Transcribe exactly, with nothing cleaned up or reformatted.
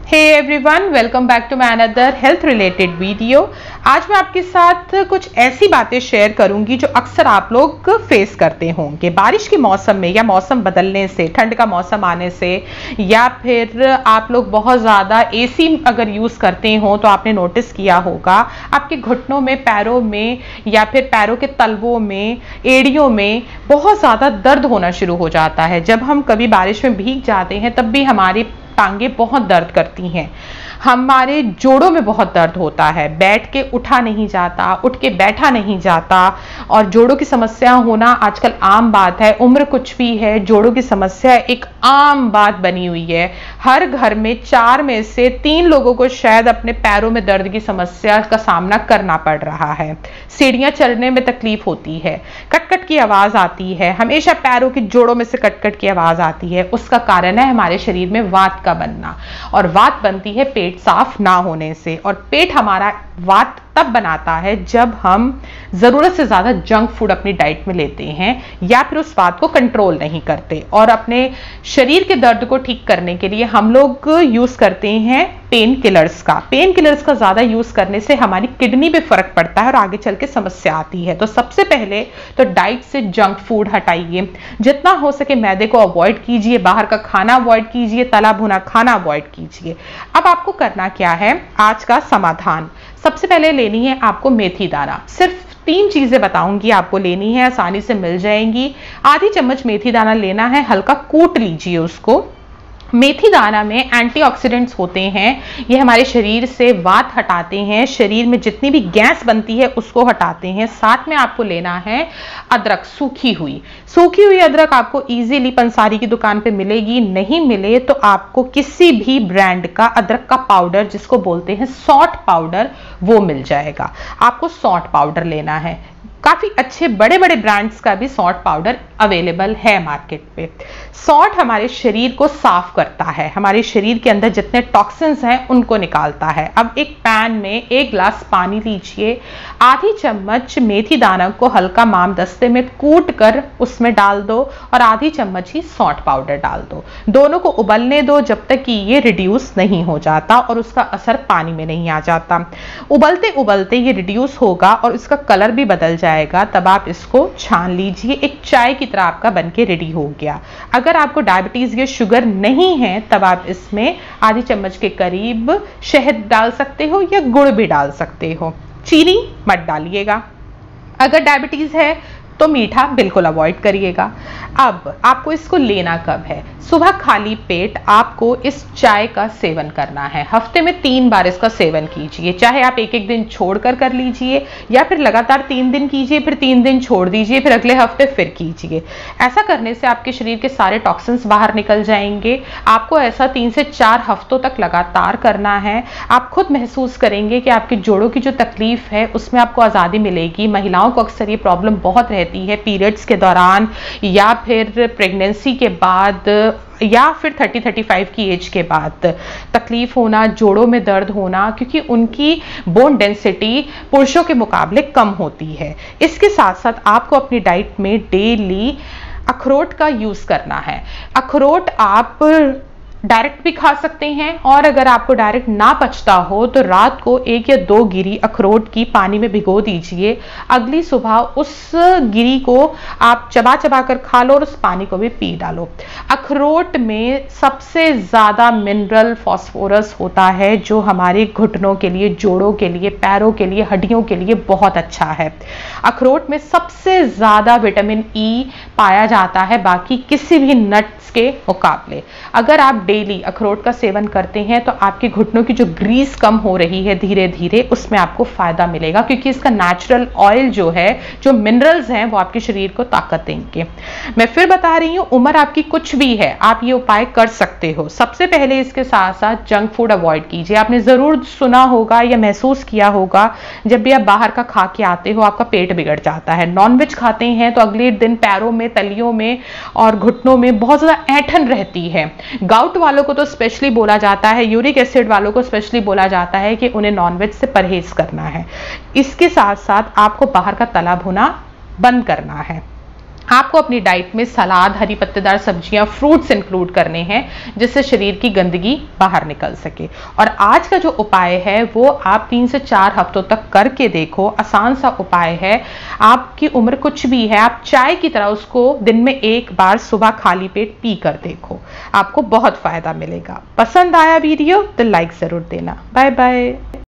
Hey everyone, welcome back to my another health related video. आज मैं आपके साथ कुछ ऐसी बातें शेयर करूंगी जो अक्सर आप लोग फेस करते होंगे बारिश के मौसम में, या मौसम बदलने से, ठंड का मौसम आने से, या फिर आप लोग बहुत ज़्यादा एसी अगर यूज़ करते हो तो आपने नोटिस किया होगा आपके घुटनों में, पैरों में, या फिर पैरों के तलवों में, एड़ियों में बहुत ज़्यादा दर्द होना शुरू हो जाता है। जब हम कभी बारिश में भीग जाते हैं तब भी हमारी टांगें बहुत दर्द करती हैं, हमारे जोड़ों में बहुत दर्द होता है, बैठ के उठा नहीं जाता, उठ के बैठा नहीं जाता, और जोड़ों की समस्या होना आजकल आम बात है। उम्र कुछ भी है, जोड़ों की समस्या एक आम बात बनी हुई है। हर घर में चार में से तीन लोगों को शायद अपने पैरों में दर्द की समस्या का सामना करना पड़ रहा है। सीढ़ियां चढ़ने में तकलीफ होती है, कटकट की आवाज आती है, हमेशा पैरों की जोड़ों में से कटकट की आवाज आती है। उसका कारण है हमारे शरीर में वात का बनना, और वात बनती है पेट साफ ना होने से। और पेट हमारा वात तब बनाता है जब हम जरूरत से ज्यादा जंक फूड अपनी डाइट में लेते हैं, या फिर उस बात को कंट्रोल नहीं करते। और अपने शरीर के दर्द को ठीक करने के लिए हम लोग यूज करते हैं पेन किलर्स का। पेन किलर्स का ज्यादा यूज करने से हमारी किडनी पे फर्क पड़ता है और आगे चल के समस्या आती है। तो सबसे पहले तो डाइट से जंक फूड हटाइए, जितना हो सके मैदे को अवॉइड कीजिए, बाहर का खाना अवॉइड कीजिए, तला भुना खाना अवॉइड कीजिए। अब आपको करना क्या है, आज का समाधान। सबसे पहले लेनी है आपको मेथी दाना। सिर्फ तीन चीजें बताऊंगी, आपको लेनी है, आसानी से मिल जाएंगी। आधी चम्मच मेथी दाना लेना है, हल्का कूट लीजिए उसको। मेथी दाना में एंटीऑक्सीडेंट्स होते हैं, ये हमारे शरीर से वात हटाते हैं, शरीर में जितनी भी गैस बनती है उसको हटाते हैं। साथ में आपको लेना है अदरक, सूखी हुई सूखी हुई अदरक आपको इजीली पंसारी की दुकान पे मिलेगी। नहीं मिले तो आपको किसी भी ब्रांड का अदरक का पाउडर, जिसको बोलते हैं सौंठ पाउडर, वो मिल जाएगा। आपको सौंठ पाउडर लेना है। काफी अच्छे बड़े बड़े ब्रांड्स का भी सौंठ पाउडर अवेलेबल है मार्केट पे। सौंठ हमारे शरीर को साफ करता है, हमारे शरीर के अंदर जितने टॉक्सिन्स हैं उनको निकालता है। अब एक पैन में एक गिलास पानी लीजिए, आधी चम्मच मेथी दाना को हल्का माम दस्ते में कूट कर उसमें डाल दो, और आधी चम्मच ही सौंठ पाउडर डाल दो। दोनों को उबलने दो जब तक कि ये रिड्यूस नहीं हो जाता और उसका असर पानी में नहीं आ जाता। उबलते उबलते ये रिड्यूस होगा और इसका कलर भी बदल जाएगा, तब आप इसको छान लीजिए। एक चाय की तरह आपका बनके रेडी हो गया। अगर आपको डायबिटीज या शुगर नहीं है तब आप इसमें आधी चम्मच के करीब शहद डाल सकते हो, या गुड़ भी डाल सकते हो। चीनी मत डालिएगा। अगर डायबिटीज है तो मीठा बिल्कुल अवॉइड करिएगा। अब आपको इसको लेना कब है, सुबह खाली पेट आपको इस चाय का सेवन करना है। हफ्ते में तीन बार इसका सेवन कीजिए, चाहे आप एक एक दिन छोड़कर कर लीजिए, या फिर लगातार तीन दिन कीजिए, फिर तीन दिन छोड़ दीजिए, फिर अगले हफ्ते फिर कीजिए। ऐसा करने से आपके शरीर के सारे टॉक्सिन्स बाहर निकल जाएंगे। आपको ऐसा तीन से चार हफ्तों तक लगातार करना है। आप खुद महसूस करेंगे कि आपके जोड़ों की जो तकलीफ है उसमें आपको आज़ादी मिलेगी। महिलाओं को अक्सर ये प्रॉब्लम बहुत रहती है पीरियड्स के दौरान, या फिर प्रेगनेंसी के बाद, या फिर तीस पैंतीस की एज के बाद तकलीफ होना, जोड़ों में दर्द होना, क्योंकि उनकी बोन डेंसिटी पुरुषों के मुकाबले कम होती है। इसके साथ साथ आपको अपनी डाइट में डेली अखरोट का यूज करना है। अखरोट आप डायरेक्ट भी खा सकते हैं, और अगर आपको डायरेक्ट ना पचता हो तो रात को एक या दो गिरी अखरोट की पानी में भिगो दीजिए। अगली सुबह उस गिरी को आप चबा चबा कर खा लो और उस पानी को भी पी डालो। अखरोट में सबसे ज्यादा मिनरल फास्फोरस होता है, जो हमारे घुटनों के लिए, जोड़ों के लिए, पैरों के लिए, हड्डियों के लिए बहुत अच्छा है। अखरोट में सबसे ज्यादा विटामिन ई पाया जाता है बाकी किसी भी नट्स के मुकाबले। अगर आप डेली अखरोट का सेवन करते हैं तो आपके घुटनों की जो ग्रीस कम हो रही है धीरे धीरे, उसमें आपको फायदा मिलेगा, क्योंकि इसका नेचुरल ऑयल जो है, जो मिनरल्स हैं, वो आपके शरीर को ताकत देंगे। मैं फिर बता रही हूँ, उम्र आपकी कुछ भी है, आप ये उपाय कर सकते हो। सबसे पहले इसके साथ साथ जंक फूड अवॉइड कीजिए। आपने जरूर सुना होगा या महसूस किया होगा, जब भी आप बाहर का खा के आते हो आपका पेट बिगड़ जाता है। नॉनवेज खाते हैं तो अगले दिन पैरों में, तलियों में और घुटनों में बहुत ज्यादा ऐंठन रहती है। गाउट वालों को तो स्पेशली बोला जाता है, यूरिक एसिड वालों को स्पेशली बोला जाता है कि उन्हें नॉनवेज से परहेज करना है। इसके साथ साथ आपको बाहर का तला भुना बंद करना है। आपको अपनी डाइट में सलाद, हरी पत्तेदार सब्जियां, फ्रूट्स इंक्लूड करने हैं जिससे शरीर की गंदगी बाहर निकल सके। और आज का जो उपाय है वो आप तीन से चार हफ्तों तक करके देखो। आसान सा उपाय है, आपकी उम्र कुछ भी है, आप चाय की तरह उसको दिन में एक बार सुबह खाली पेट पी कर देखो, आपको बहुत फायदा मिलेगा। पसंद आया वीडियो तो लाइक जरूर देना। Bye bye.